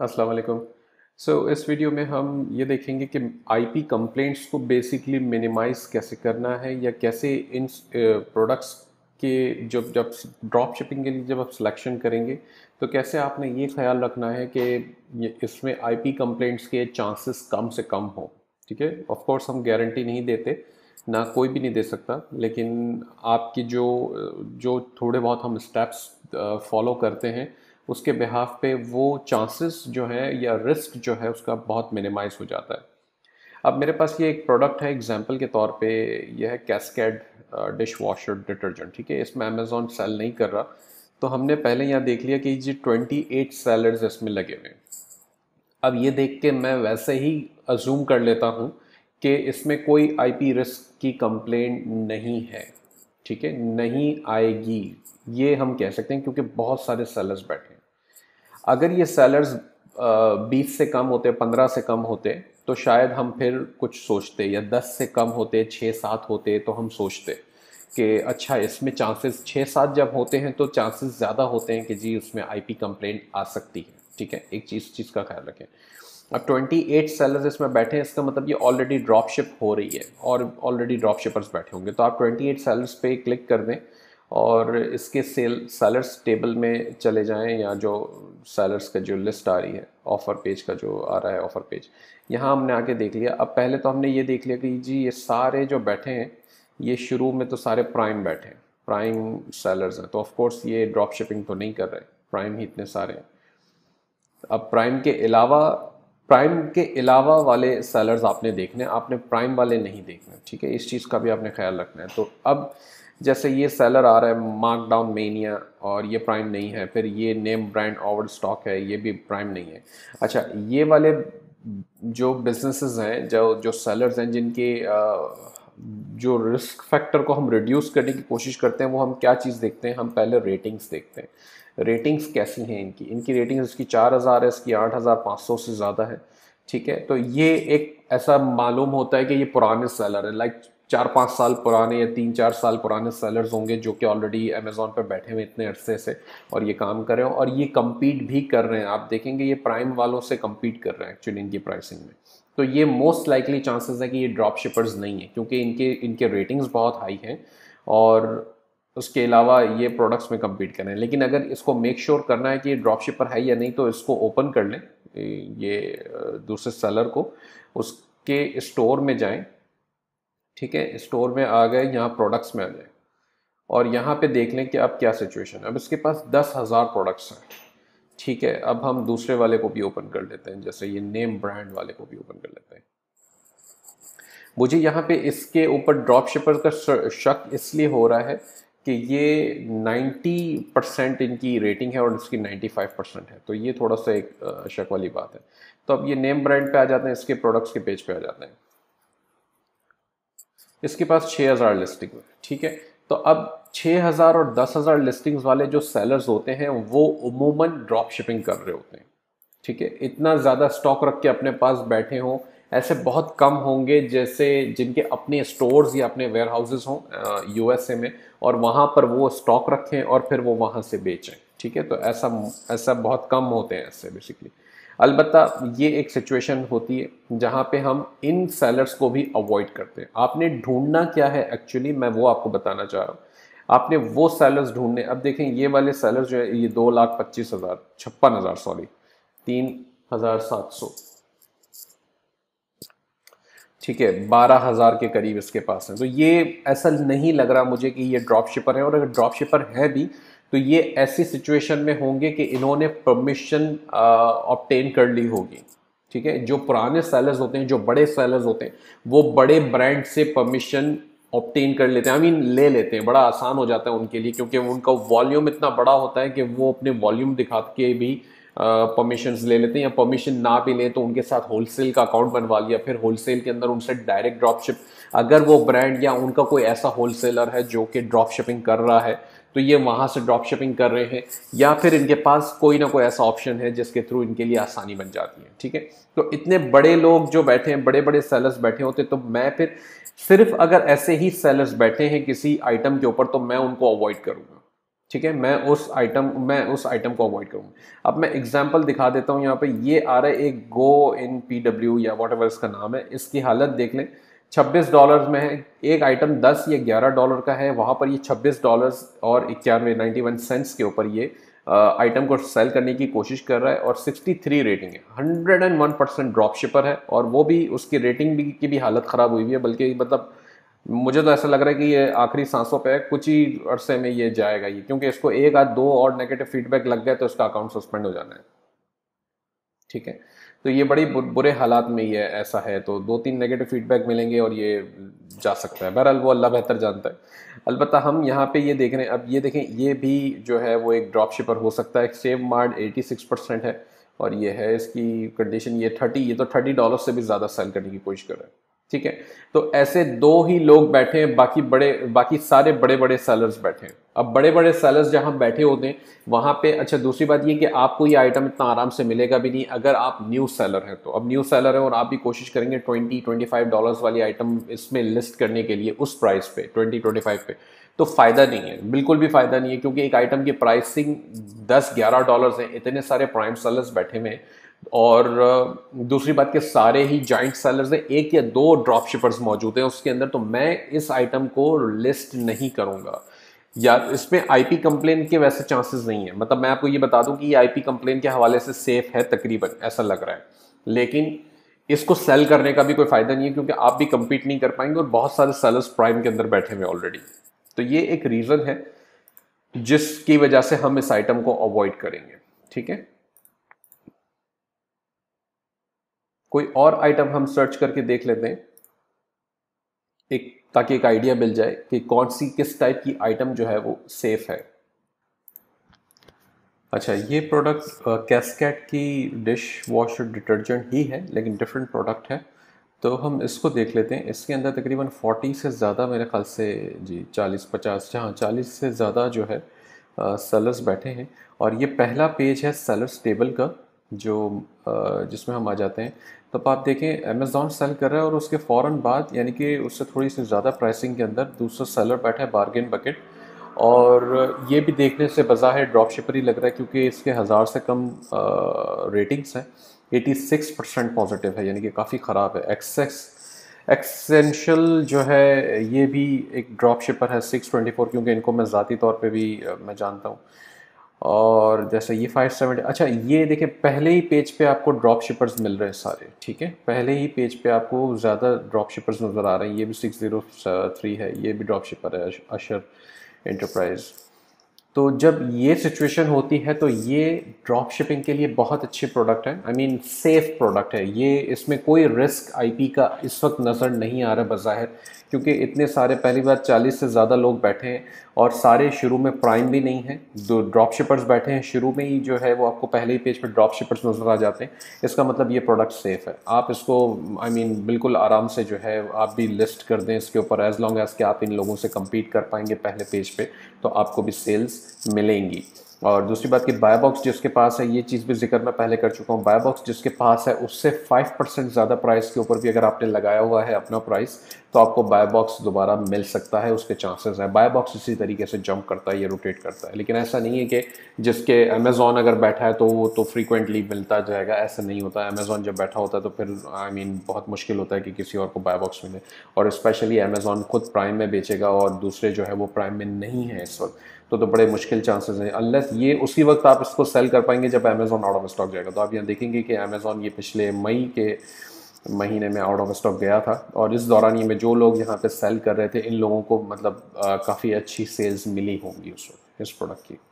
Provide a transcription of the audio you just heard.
अस्सलाम वालेकुम। इस वीडियो में हम ये देखेंगे कि आईपी कंप्लेंट्स को बेसिकली मिनिमाइज कैसे करना है या कैसे इन प्रोडक्ट्स के जब जब ड्रॉप शिपिंग के लिए जब आप सिलेक्शन करेंगे तो कैसे आपने ये ख्याल रखना है कि ये इसमें आईपी कंप्लेंट्स के चांसेस कम से कम हो। ठीक है, ऑफ कोर्स हम गारंटी नहीं देते, ना कोई भी नहीं दे सकता, लेकिन आपकी जो जो थोड़े बहुत हम स्टेप्स फॉलो करते हैं उसके बिहाफ पे वो चांसेस जो है या रिस्क जो है उसका बहुत मिनिमाइज हो जाता है। अब मेरे पास ये एक प्रोडक्ट है एग्जांपल के तौर पे, ये है कैस्केड डिश वॉशर डिटर्जेंट। ठीक है, इसमें अमेजोन सेल नहीं कर रहा, तो हमने पहले यहाँ देख लिया कि जी 28 सेलर्स इसमें लगे हुए हैं। अब ये देख के मैं वैसे ही अजूम कर लेता हूँ कि इसमें कोई आईपी रिस्क की कंप्लेंट नहीं है। ठीक है, नहीं आएगी ये हम कह सकते हैं क्योंकि बहुत सारे सेलर्स बैठे हैं। अगर ये सेलर्स 20 से कम होते, 15 से कम होते तो शायद हम फिर कुछ सोचते, या 10 से कम होते, 6-7 होते तो हम सोचते कि अच्छा इसमें चांसेस 6-7 जब होते हैं तो चांसेस ज़्यादा होते हैं कि जी उसमें आईपी कंप्लेंट आ सकती है। ठीक है, एक चीज़ का ख्याल रखें। अब 28 सेलर्स इसमें बैठे हैं, इसका मतलब ये ऑलरेडी ड्रॉप शिप हो रही है और ऑलरेडी ड्रॉप शिपर्स बैठे होंगे, तो आप 28 सेलर्स पे क्लिक कर दें और इसके सेलर्स टेबल में चले जाएं, या जो सेलर्स का जो लिस्ट आ रही है, ऑफ़र पेज का जो आ रहा है ऑफ़र पेज, यहाँ हमने आके देख लिया। अब पहले तो हमने ये देख लिया कि जी ये सारे जो बैठे हैं ये शुरू में तो सारे प्राइम बैठे हैं, प्राइम सेलर्स हैं, तो ऑफ कोर्स ये ड्रॉप शिपिंग तो नहीं कर रहे, प्राइम ही इतने सारे हैं। अब प्राइम के अलावा वाले सेलर्स आपने देखने, आपने प्राइम वाले नहीं देखने। ठीक है, इस चीज़ का भी आपने ख्याल रखना है। तो अब जैसे ये सेलर आ रहा है मार्कडाउन मेनिया, और ये प्राइम नहीं है, फिर ये नेम ब्रांड ओवर स्टॉक है, ये भी प्राइम नहीं है। अच्छा, ये वाले जो बिजनेसेस हैं, जो जो सेलर्स हैं, जिनके जो रिस्क फैक्टर को हम रिड्यूस करने की कोशिश करते हैं, वो हम क्या चीज़ देखते हैं, हम पहले रेटिंग्स देखते हैं। रेटिंग्स कैसी हैं इनकी रेटिंग्स, इसकी 4000 है, इसकी 8500 से ज़्यादा है। ठीक है, तो ये एक ऐसा मालूम होता है कि ये पुराने सेलर है, लाइक 4-5 साल पुराने या 3-4 साल पुराने सेलर्स होंगे जो कि ऑलरेडी अमेजोन पर बैठे हुए इतने अरसे से और ये काम कर रहे हैं और ये कम्पीट भी कर रहे हैं। आप देखेंगे ये प्राइम वालों से कम्पीट कर रहे हैं एक्चुअली इनकी प्राइसिंग में। तो ये मोस्ट लाइकली चांसेस है कि ये ड्रॉप शिपर्स नहीं है, क्योंकि इनके रेटिंग्स बहुत हाई हैं और उसके अलावा ये प्रोडक्ट्स में कम्पीट कर रहे हैं। लेकिन अगर इसको मेक श्योर करना है कि ये ड्रॉप शिपर है या नहीं, तो इसको ओपन कर लें, ये दूसरे सेलर को, उसके स्टोर में जाएं। ठीक है, स्टोर में आ गए, यहाँ प्रोडक्ट्स में आ जाए और यहाँ पे देख लें कि अब क्या सिचुएशन है। अब इसके पास 10,000 प्रोडक्ट्स हैं। ठीक है, अब हम दूसरे वाले को भी ओपन कर लेते हैं, जैसे ये नेम ब्रांड वाले को भी ओपन कर लेते हैं। मुझे यहाँ पे इसके ऊपर ड्रॉप शिपर का शक इसलिए हो रहा है कि ये 90% इनकी रेटिंग है और इसकी 95% है, तो ये थोड़ा सा एक शक वाली बात है। तो अब ये नेम ब्रांड पे आ जाते हैं, इसके प्रोडक्ट्स के पेज पे आ जाते हैं। इसके पास 6000 लिस्टिंग है। ठीक है, तो अब 6000 और 10,000 लिस्टिंग्स वाले जो सेलर्स होते हैं वो उमूमन ड्रॉप शिपिंग कर रहे होते हैं। ठीक है, इतना ज़्यादा स्टॉक रख के अपने पास बैठे हों ऐसे बहुत कम होंगे, जैसे जिनके अपने स्टोर्स या अपने वेयर हाउसेज हों यूएसए में और वहाँ पर वो स्टॉक रखें और फिर वो वहाँ से बेचें। ठीक है, तो ऐसा ऐसा बहुत कम होते हैं ऐसे बेसिकली। अलबत्ता ये एक सिचुएशन होती है जहाँ पे हम इन सेलर्स को भी अवॉइड करते हैं। आपने ढूंढना क्या है एक्चुअली, मैं वो आपको बताना चाह रहा हूँ। आपने वो सेलर्स ढूंढने, अब देखें ये वाले सेलर्स जो है, ये 2,25,000 सॉरी 3,700, ठीक है, 12,000 के करीब इसके पास है। तो ये ऐसा नहीं लग रहा मुझे कि ये ड्रॉप शिपर है, और अगर ड्रॉप शिपर है भी तो ये ऐसी सिचुएशन में होंगे कि इन्होंने परमिशन ऑब्टेन कर ली होगी। ठीक है, जो पुराने सेलर्स होते हैं, जो बड़े सेलर्स होते हैं, वो बड़े ब्रांड से परमिशन ऑब्टेन कर लेते हैं, आई मीन ले लेते हैं। बड़ा आसान हो जाता है उनके लिए, क्योंकि उनका वॉल्यूम इतना बड़ा होता है कि वो अपने वॉल्यूम दिखा के भी परमिशंस ले लेते हैं, या परमिशन ना भी लें तो उनके साथ होलसेल का अकाउंट बनवा लिया, फिर होलसेल के अंदर उनसे डायरेक्ट ड्रॉप शिप, अगर वो ब्रांड या उनका कोई ऐसा होलसेलर है जो कि ड्रॉप शिपिंग कर रहा है तो ये वहाँ से ड्रॉप शिपिंग कर रहे हैं, या फिर इनके पास कोई ना कोई ऐसा ऑप्शन है जिसके थ्रू इनके लिए आसानी बन जाती है। ठीक है, तो इतने बड़े लोग जो बैठे हैं, बड़े बड़े सेलर्स बैठे होते, तो मैं फिर सिर्फ अगर ऐसे ही सेलर्स बैठे हैं किसी आइटम के ऊपर तो मैं उनको अवॉइड करूँगा। ठीक है, मैं उस आइटम को अवॉइड करूँगा। अब मैं एग्जांपल दिखा देता हूँ यहाँ पे। ये आ रहा है एक गो इन PW या वॉट एवर इसका नाम है, इसकी हालत देख लें, $26 में है। एक आइटम 10 या $11 का है, वहाँ पर ये $26 और 91 के ऊपर ये आइटम को सेल करने की कोशिश कर रहा है, और 63 रेटिंग है, 101% ड्रॉप शिपर है, और वो भी उसकी रेटिंग भी की भी हालत ख़राब हुई हुई है। बल्कि मतलब मुझे तो ऐसा लग रहा है कि ये आखिरी सांसों पे है, कुछ ही अरसे में ये जाएगा ये, क्योंकि इसको एक आध दो और नेगेटिव फीडबैक लग गए तो इसका अकाउंट सस्पेंड हो जाना है। ठीक है, तो ये बड़ी बुरे हालात में ये ऐसा है, तो 2-3 नेगेटिव फीडबैक मिलेंगे और ये जा सकता है। बहरहाल वो अल्लाह बेहतर जानता है। अलबत्ता हम यहाँ पे ये देख रहे हैं, अब ये देखें, ये भी जो है वो एक ड्रॉप शिपर हो सकता है। सेव मार्ड 86% है, और ये है इसकी कंडीशन, ये तो $30 से भी ज़्यादा सेल करने की कोशिश कर रहा है। ठीक है, तो ऐसे दो ही लोग बैठे हैं, बाकी सारे बड़े बड़े सेलर्स बैठे हैं। अब बड़े बड़े सेलर्स जहां बैठे होते हैं वहां पे, अच्छा दूसरी बात ये कि आपको ये आइटम इतना आराम से मिलेगा भी नहीं अगर आप न्यू सेलर हैं। तो अब न्यू सेलर है और आप भी कोशिश करेंगे $20-25 वाली आइटम इसमें लिस्ट करने के लिए उस प्राइस पे, 20-25 पे, तो फायदा नहीं है, बिल्कुल भी फायदा नहीं है, क्योंकि एक आइटम की प्राइसिंग $10-11 है, इतने सारे प्राइम सेलर्स बैठे हुए हैं। और दूसरी बात कि सारे ही जॉइंट सेलर्स हैं, एक या दो ड्रॉप शिपर्स मौजूद हैं उसके अंदर, तो मैं इस आइटम को लिस्ट नहीं करूंगा। या इसमें आईपी कंप्लेन के वैसे चांसेस नहीं है, मतलब मैं आपको ये बता दूं कि ये आईपी कंप्लेन के हवाले से सेफ है तकरीबन, ऐसा लग रहा है। लेकिन इसको सेल करने का भी कोई फायदा नहीं है, क्योंकि आप भी कंपीट नहीं कर पाएंगे और बहुत सारे सेलर्स प्राइम के अंदर बैठे हुए ऑलरेडी। तो ये एक रीजन है जिसकी वजह से हम इस आइटम को अवॉइड करेंगे। ठीक है, कोई और आइटम हम सर्च करके देख लेते हैं, ताकि एक आइडिया मिल जाए कि कौन सी किस टाइप की आइटम जो है वो सेफ है। अच्छा, ये प्रोडक्ट कैस्केड की डिश वॉशर डिटर्जेंट ही है, लेकिन डिफरेंट प्रोडक्ट है। तो हम इसको देख लेते हैं। इसके अंदर तकरीबन 40 से ज़्यादा, मेरे ख्याल से जी 40-50, हाँ 40 से ज़्यादा जो है सेलर्स बैठे हैं। और ये पहला पेज है सेलर्स टेबल का, जो जिसमें हम आ जाते हैं। तब आप देखें अमेज़ॉन सेल कर रहा है और उसके फ़ौरन बाद, यानी कि उससे थोड़ी सी ज़्यादा प्राइसिंग के अंदर दूसरा सेलर बैठा है, बार्गेन बकेट। और ये भी देखने से बज़ाहिर ड्रॉप शिपर ही लग रहा है, क्योंकि इसके 1000 से कम रेटिंग्स हैं। 86% पॉजिटिव है, यानी कि काफ़ी ख़राब है। एक्सेंशियल जो है ये भी एक ड्रॉप शिपर है 624, क्योंकि इनको मैं ज़ाती तौर पे भी मैं जानता हूँ। और जैसे ये 570, अच्छा ये देखें पहले ही पेज पे आपको ड्रॉप शिपर्स मिल रहे हैं सारे। ठीक है, पहले ही पेज पे आपको ज़्यादा ड्रॉप शिपर्स नज़र आ रहे हैं। ये भी 603 है, ये भी ड्रॉप शिपर है, अशर एंटरप्राइज। तो जब ये सिचुएशन होती है तो ये ड्रॉप शिपिंग के लिए बहुत अच्छे प्रोडक्ट है, आई मीन सेफ प्रोडक्ट है ये। इसमें कोई रिस्क आईपी का इस वक्त नज़र नहीं आ रहा बज़ाहिर, क्योंकि इतने सारे, पहली बार 40 से ज़्यादा लोग बैठे हैं और सारे शुरू में प्राइम भी नहीं है। दो ड्रॉप शिपर्स बैठे हैं शुरू में ही, जो है वो आपको पहले ही पेज पर ड्रॉप शिपर्स नज़र आ जाते हैं। इसका मतलब ये प्रोडक्ट सेफ है। आप इसको आई मीन बिल्कुल आराम से जो है आप भी लिस्ट कर दें इसके ऊपर, एज लॉन्ग एज कि आप इन लोगों से कम्पीट कर पाएंगे पहले पेज पे, तो आपको भी सेल्स मिलेंगी। और दूसरी बात कि बाय बॉक्स जिसके पास है, ये चीज़ भी जिक्र मैं पहले कर चुका हूँ, बाय बॉक्स जिसके पास है उससे 5% ज़्यादा प्राइस के ऊपर भी अगर आपने लगाया हुआ है अपना प्राइस, तो आपको बाय बॉक्स दोबारा मिल सकता है, उसके चांसेस हैं। बाय बॉक्स इसी तरीके से जंप करता है, ये रोटेट करता है। लेकिन ऐसा नहीं है कि जिसके अमेज़ॉन अगर बैठा है तो वो तो फ्रीक्वेंटली मिलता जाएगा, ऐसा नहीं होता। अमेज़ॉन जब बैठा होता है तो फिर आई मीन बहुत मुश्किल होता है कि किसी और को बाय बॉक्स मिले, और स्पेशली अमेज़ॉन खुद प्राइम में बेचेगा और दूसरे जो है वो प्राइम में नहीं है इस वक्त, तो बड़े मुश्किल चांसेस हैं। अनलेस ये उसी वक्त आप इसको सेल कर पाएंगे जब अमेज़ॉन आउट ऑफ स्टॉक जाएगा। तो आप यहाँ देखेंगे कि अमेज़ॉन ये पिछले मई के महीने में आउट ऑफ स्टॉक गया था, और इस दौरान ये में जो लोग यहाँ पे सेल कर रहे थे, इन लोगों को मतलब काफ़ी अच्छी सेल्स मिली होंगी उस वक्त इस प्रोडक्ट की।